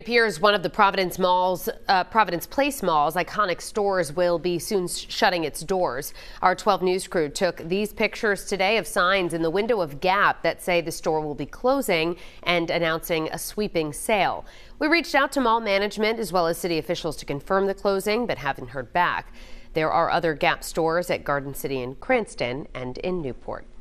Appears one of the Providence Place Mall's iconic stores will be soon shutting its doors. Our 12 News crew took these pictures today of signs in the window of Gap that say the store will be closing and announcing a sweeping sale. We reached out to mall management as well as city officials to confirm the closing, but haven't heard back. There are other Gap stores at Garden City in Cranston and in Newport.